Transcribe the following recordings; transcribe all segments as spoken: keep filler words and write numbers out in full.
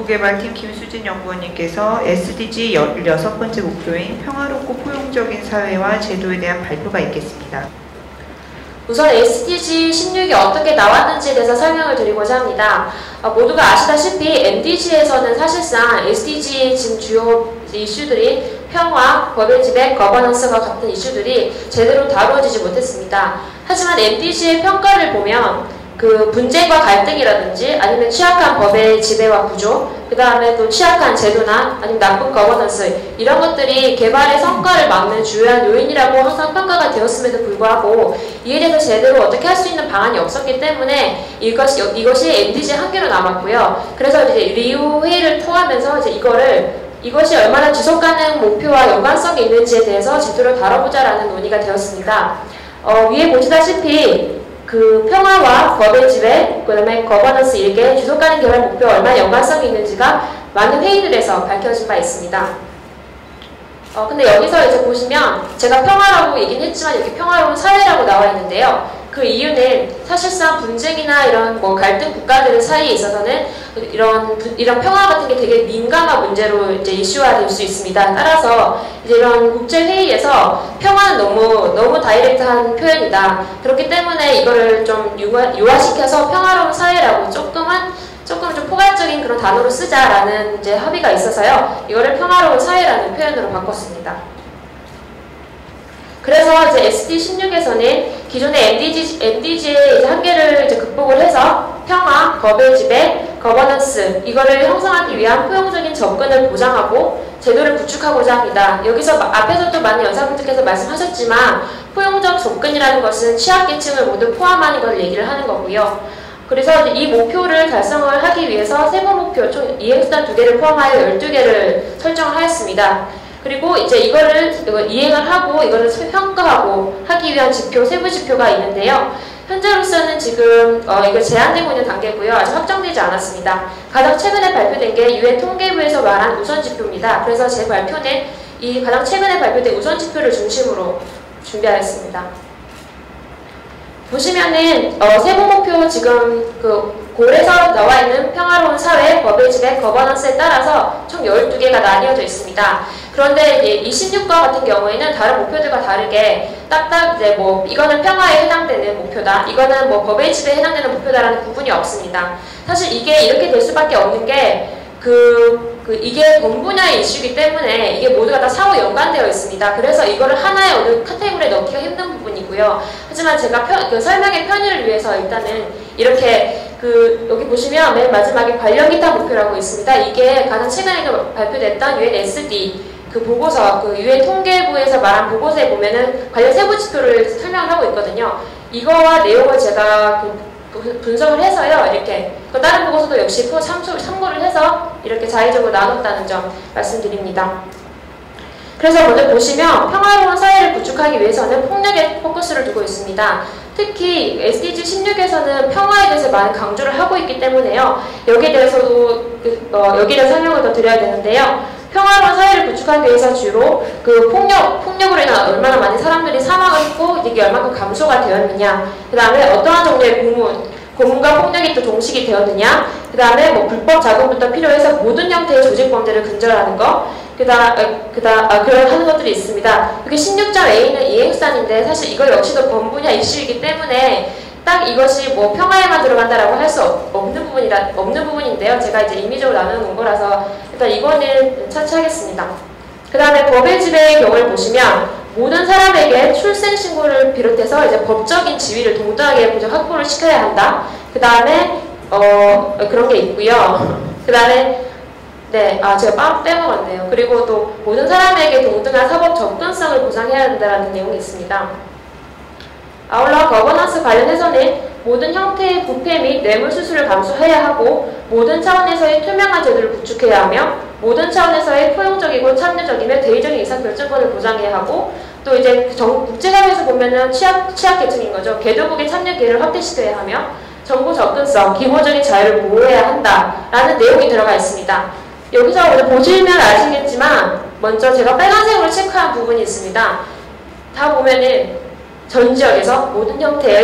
연구개발팀 김수진 연구원님께서 에스디지 열여섯 번째 목표인 평화롭고 포용적인 사회와 제도에 대한 발표가 있겠습니다. 우선 에스디지 십육이 어떻게 나왔는지에 대해서 설명을 드리고자 합니다. 어, 모두가 아시다시피 엠디지에서는 사실상 에스디지의 지금 주요 이슈들이 평화, 법의 지배, 거버넌스와 같은 이슈들이 제대로 다루어지지 못했습니다. 하지만 엠디지의 평가를 보면 그 분쟁과 갈등이라든지 아니면 취약한 법의 지배와 구조, 그 다음에 또 취약한 제도나 아니면 나쁜 거버넌스 이런 것들이 개발의 성과를 막는 주요한 요인이라고 항상 평가가 되었음에도 불구하고 이에 대해서 제대로 어떻게 할 수 있는 방안이 없었기 때문에 이것이, 이것이 엠디지의 한계로 남았고요. 그래서 이제 리우 회의를 통하면서 이제 이거를 이것이 얼마나 지속가능 목표와 연관성이 있는지에 대해서 제대로 다뤄보자라는 논의가 되었습니다. 어, 위에 보시다시피 그 평화와 법의 지배, 그 다음에 거버넌스 이게 지속가능 개발 목표와 얼마나 연관성이 있는지가 많은 회의들에서 밝혀진 바 있습니다. 어, 근데 여기서 이제 보시면 제가 평화라고 얘기는 했지만 여기 평화로운 사회라고 나와 있는데요. 그 이유는 사실상 분쟁이나 이런 뭐 갈등 국가들 사이에 있어서는 이런 이런 평화 같은 게 되게 민감한 문제로 이제 이슈화될 수 있습니다. 따라서 이제 이런 국제 회의에서 평화는 너무 너무 다이렉트한 표현이다. 그렇기 때문에 이거를 좀 유화, 유화시켜서 평화로운 사회라고 조금은 조금 좀 포괄적인 그런 단어로 쓰자라는 이제 합의가 있어서요. 이거를 평화로운 사회라는 표현으로 바꿨습니다. 그래서 이제 에스디 십육에서는 기존의 엠디지, 엠디지의 이제 한계를 이제 극복을 해서 평화, 법의 지배, 거버넌스 이거를 형성하기 위한 포용적인 접근을 보장하고 제도를 구축하고자 합니다. 여기서 앞에서도 많은 연사분들께서 말씀하셨지만 포용적 접근이라는 것은 취약계층을 모두 포함하는 걸 얘기를 하는 거고요. 그래서 이제 이 목표를 달성을 하기 위해서 세부 목표 총 이행수단 두 개를 포함하여 열두 개를 설정을 하였습니다. 그리고 이제 이거를 이행을 하고 이거를 평가하고 하기 위한 지표, 세부 지표가 있는데요. 현재로서는 지금 어, 이거 제한되고 있는 단계고요. 아직 확정되지 않았습니다. 가장 최근에 발표된 게 유엔 통계부에서 말한 우선 지표입니다. 그래서 제 발표는 이 가장 최근에 발표된 우선 지표를 중심으로 준비하였습니다. 보시면은 어, 세부 목표 지금 그 골에서 나와 있는 평화로운 사회, 법의 지배, 거버넌스에 따라서 총 열두 개가 나뉘어져 있습니다. 그런데 이제 이 십육과 같은 경우에는 다른 목표들과 다르게 딱딱 이제 뭐 이거는 평화에 해당되는 목표다, 이거는 뭐 법의 지배에 해당되는 목표다라는 구분이 없습니다. 사실 이게 이렇게 될 수밖에 없는 게 그, 그 이게 본 분야의 이슈이기 때문에 이게 모두가 다 상호 연관되어 있습니다. 그래서 이거를 하나의 어느 카테고리에 넣기가 힘든 부분이고요. 하지만 제가 편, 그 설명의 편의를 위해서 일단은 이렇게 그 여기 보시면 맨 마지막에 관련기타 목표라고 있습니다. 이게 가장 최근에 발표됐던 유엔 에스디 그 보고서, 그 유엔 통계부에서 말한 보고서에 보면은 관련 세부 지표를 설명을 하고 있거든요. 이거와 내용을 제가 그 분석을 해서요, 이렇게 그 다른 보고서도 역시 참고를 해서 이렇게 자의적으로 나눴다는 점 말씀드립니다. 그래서 먼저 보시면 평화로운 사회를 구축하기 위해서는 폭력에 포커스를 두고 있습니다. 특히 에스디지 십육에서는 평화에 대해서 많은 강조를 하고 있기 때문에요. 여기에 대해서도 어, 여기에 대해 설명을 더 드려야 되는데요. 평화로운 사회를 구축하기 위해서 주로 그 폭력, 폭력으로 인한 얼마나 많은 사람들이 사망을 했고 이게 얼마큼 감소가 되었느냐, 그 다음에 어떠한 정도의 고문, 고문과 폭력이 또 종식이 되었느냐, 그 다음에 뭐 불법 자금부터 필요해서 모든 형태의 조직범죄를 근절하는 것, 그 다음, 그 다음, 아, 그런 하는 것들이 있습니다. 여기 십육 점 A는 이행수단인데 사실 이거 역시도 범분야 이슈이기 때문에 딱 이것이 뭐 평화에만 들어간다라고 할 수 없는 부분이라, 없는 부분인데요. 제가 이제 임의적으로 나누는 거라서 일단 이거는 차치하겠습니다. 그 다음에 법의 지배의 경우를 보시면 모든 사람에게 출생신고를 비롯해서 이제 법적인 지위를 동등하게 확보를 시켜야 한다. 그 다음에 어, 그런 게 있고요. 그 다음에 네, 아 제가 빵 빼먹었네요. 그리고 또 모든 사람에게 동등한 사법 접근성을 보장해야 한다는 내용이 있습니다. 아울러 거버넌스 관련해서는 모든 형태의 부패 및 뇌물수수를 감수해야 하고 모든 차원에서의 투명한 제도를 구축해야 하며 모든 차원에서의 포용적이고 참여적이며 대의적인 의사결정권을 보장해야 하고 또 이제 정, 국제사회에서 보면은 취약, 취약계층인 거죠. 개도국의 참여 기회를 확대시켜야 하며 정보 접근성, 기본적인 자유를 보호해야 한다라는 내용이 들어가 있습니다. 여기서 오늘 보시면 아시겠지만 먼저 제가 빨간색으로 체크한 부분이 있습니다. 다 보면은 전 지역에서 모든 형태의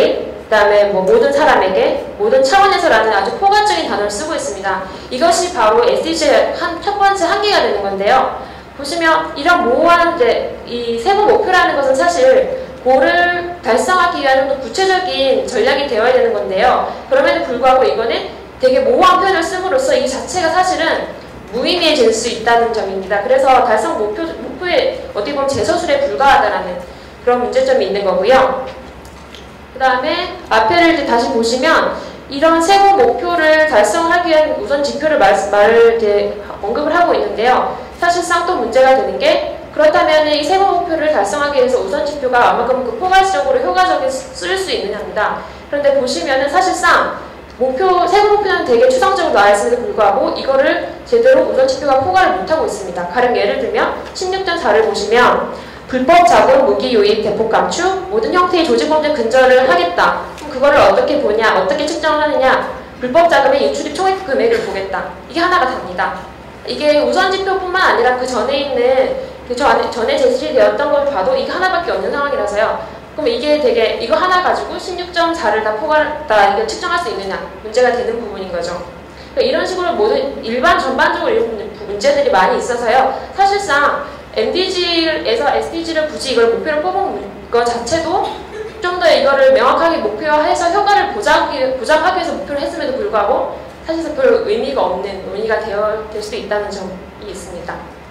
그다음에 뭐 모든 사람에게, 모든 차원에서라는 아주 포괄적인 단어를 쓰고 있습니다. 이것이 바로 에스디지의 한, 첫 번째 한계가 되는 건데요. 보시면 이런 모호한 이제 이 세부 목표라는 것은 사실 고를 달성하기 위한 좀 더 구체적인 전략이 되어야 되는 건데요. 그럼에도 불구하고 이거는 되게 모호한 표현을 씀으로써 이 자체가 사실은 무의미해질 수 있다는 점입니다. 그래서 달성 목표, 목표에 어떻게 보면 제서술에 불과하다라는 그런 문제점이 있는 거고요. 그 다음에 앞에를 이제 다시 보시면 이런 세부 목표를 달성하기 위한 우선 지표를 말, 말을 이제 언급을 하고 있는데요. 사실상 또 문제가 되는 게 그렇다면 이 세부 목표를 달성하기 위해서 우선 지표가 얼마큼 그 포괄적으로 효과적인 쓸 수 있느냐입니다. 그런데 보시면은 사실상 목표, 세부 목표는 되게 추상적으로 나와 있음에도 불구하고 이거를 제대로 우선 지표가 포괄을 못하고 있습니다. 가령 예를 들면 십육 점 사를 보시면 불법 자금, 무기 유입, 대폭 감축, 모든 형태의 조직범죄 근절을 하겠다. 그럼 그거를 어떻게 보냐, 어떻게 측정을 하느냐, 불법 자금의 유출입 총액 금액을 보겠다. 이게 하나가 답니다. 이게 우선 지표뿐만 아니라 그 전에 있는 그 전에, 전에 제시되었던 걸 봐도 이게 하나밖에 없는 상황이라서요. 그럼 이게 되게 이거 하나 가지고 십육 점 사를 다 포괄다 이걸 측정할 수 있느냐 문제가 되는 부분인 거죠. 그러니까 이런 식으로 모든 일반 전반적으로 이런 문제들이 많이 있어서요. 사실상 엠디지에서 에스디지를 굳이 이걸 목표로 뽑은 것 자체도 좀 더 이거를 명확하게 목표화해서 효과를 보장하기, 보장하기 위해서 목표를 했음에도 불구하고 사실상 별 의미가 없는 논의가 되어, 될 수 있다는 점이 있습니다.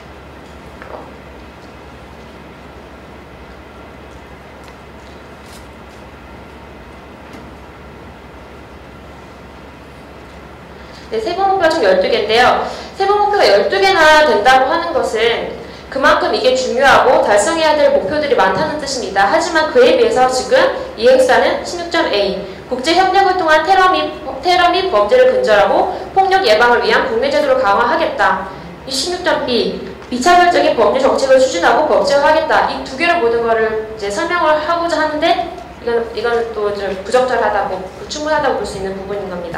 네, 세부 목표가 총 열두 개인데요. 세부 목표가 열두 개나 된다고 하는 것은 그만큼 이게 중요하고 달성해야 될 목표들이 많다는 뜻입니다. 하지만 그에 비해서 지금 이행수단은 십육 점 에이 국제협력을 통한 테러 및, 테러 및 범죄를 근절하고 폭력 예방을 위한 국내 제도를 강화하겠다. 이 십육 점 비 비차별적인 법률 정책을 추진하고 법제화하겠다. 이 두 개를 모든 거를 이제 설명을 하고자 하는데 이건, 이건 또 좀 부적절하다고, 불충분하다고 볼 수 있는 부분인 겁니다.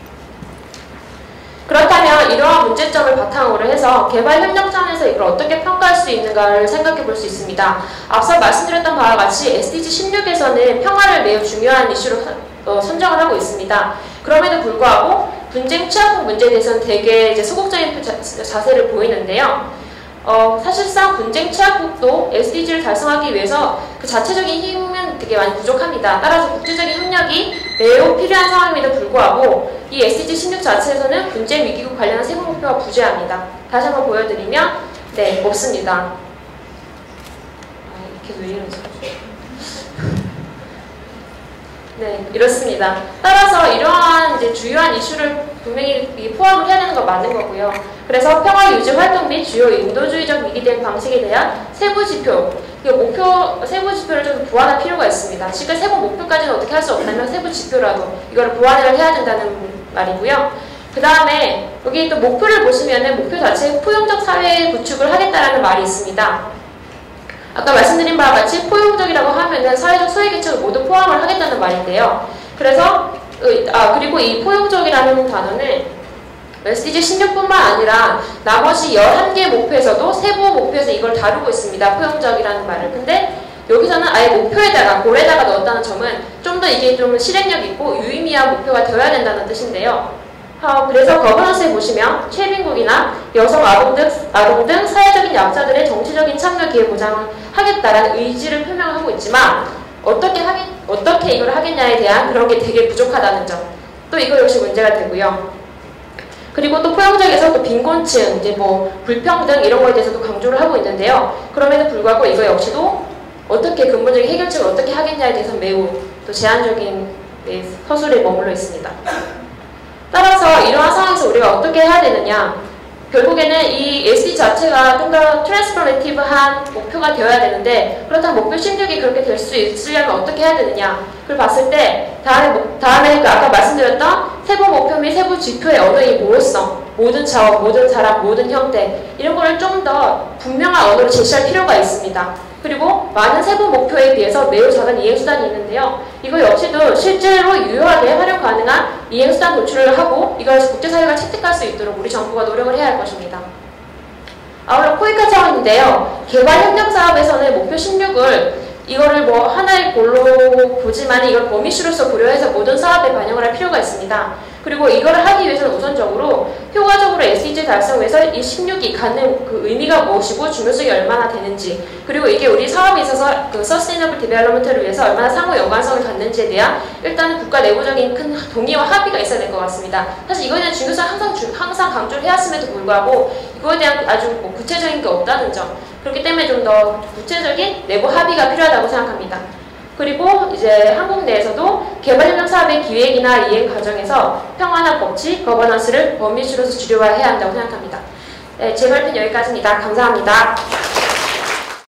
그렇다면 이러한 문제점을 바탕으로 해서 개발협력단에서 이걸 어떻게 평가할 수 있는가를 생각해 볼 수 있습니다. 앞서 말씀드렸던 바와 같이 에스디지 십육에서는 평화를 매우 중요한 이슈로 어, 선정을 하고 있습니다. 그럼에도 불구하고 분쟁 취약국 문제에 대해서는 되게 이제 소극적인 자, 자세를 보이는데요. 어, 사실상 분쟁 취약국도 에스디지를 달성하기 위해서 그 자체적인 힘은 되게 많이 부족합니다. 따라서 국제적인 협력이 매우 필요한 상황임에도 불구하고 이 에스디지 십육 자체에서는 분쟁 위기국 관련한 세부 목표가 부재합니다. 다시 한번 보여드리면 네, 없습니다. 아, 이렇게 왜 이러지? 네, 이렇습니다. 따라서 이러한 이제 주요한 이슈를 분명히 포함을 해야 되는 건 맞는 거고요. 그래서 평화 유지 활동 및 주요 인도주의적 위기 대응 방식에 대한 세부 지표, 목표, 세부 지표를 좀 보완할 필요가 있습니다. 지금 세부 목표까지는 어떻게 할 수 없다면 세부 지표라도 이거를 보완을 해야 된다는 말이고요. 그 다음에 여기 또 목표를 보시면은 목표 자체에 포용적 사회 구축을 하겠다라는 말이 있습니다. 아까 말씀드린 바와 같이 포용적이라고 하면은 사회적 소외계층을 모두 포함을 하겠다는 말인데요. 그래서 아 그리고 이 포용적이라는 단어는 에스디지 십육뿐만 아니라 나머지 열한 개 목표에서도 세부 목표에서 이걸 다루고 있습니다. 포용적이라는 말을. 근데 여기서는 아예 목표에다가 골에다가 넣었다는 점은 좀 더 이게 좀 실행력 있고 유의미한 목표가 되어야 된다는 뜻인데요. 어, 그래서 거버넌스에 보시면 최빈국이나 여성 아동 등, 아동 등 사회적인 약자들의 정치적인 참여 기회 보장을 하겠다라는 의지를 표명하고 있지만 어떻게 하겠, 어떻게 이걸 하겠냐에 대한 그런 게 되게 부족하다는 점. 또 이거 역시 문제가 되고요. 그리고 또 포용적에서 또 빈곤층, 이제 뭐 불평등 이런 거에 대해서도 강조를 하고 있는데요. 그럼에도 불구하고 이거 역시도 어떻게 근본적인 해결책을 어떻게 하겠냐에 대해서 매우 또 제한적인 네, 서술에 머물러 있습니다. 따라서 이러한 상황에서 우리가 어떻게 해야 되느냐, 결국에는 이 에스디지 자체가 좀 더 트랜스포메이티브한 목표가 되어야 되는데 그렇다면 목표 십육이 그렇게 될 수 있으려면 어떻게 해야 되느냐 그걸 봤을 때 다음에, 다음에 그 아까 말씀드렸던 세부 목표 및 세부 지표의 언어의 모호성, 모든 자원, 모든 사람, 모든 형태 이런 거를 좀 더 분명한 언어로 제시할 필요가 있습니다. 그리고 많은 세부 목표에 비해서 매우 작은 이행수단이 있는데요. 이거 역시도 실제로 유효하게 활용 가능한 이행수단 도출을 하고 이걸 국제사회가 채택할 수 있도록 우리 정부가 노력을 해야 할 것입니다. 아울러 코이카 차원인데요. 개발협력사업에서는 목표 십육을 이거를 뭐 하나의 골로 보지만 이걸 범위슈로서 고려해서 모든 사업에 반영을 할 필요가 있습니다. 그리고 이거를 하기 위해서는 우선적으로 효과적으로 에스디지 달성 위해서 이 십육이 갖는 그 의미가 무엇이고 중요성이 얼마나 되는지, 그리고 이게 우리 사업에 있어서 그 서스테이너블 디벨롭먼트를 위해서 얼마나 상호 연관성을 갖는지에 대한 일단은 국가 내부적인 큰 동의와 합의가 있어야 될 것 같습니다. 사실 이거에 대한 중요성 항상 주, 항상 강조를 해왔음에도 불구하고 이거에 대한 아주 뭐 구체적인 게 없다는 점, 그렇기 때문에 좀 더 구체적인 내부 합의가 필요하다고 생각합니다. 그리고 이제 한국 내에서도 개발협력 사업의 기획이나 이행 과정에서 평화나 법치, 거버넌스를 범위주로서 주류화해야 한다고 생각합니다. 네, 제 발표는 여기까지입니다. 감사합니다.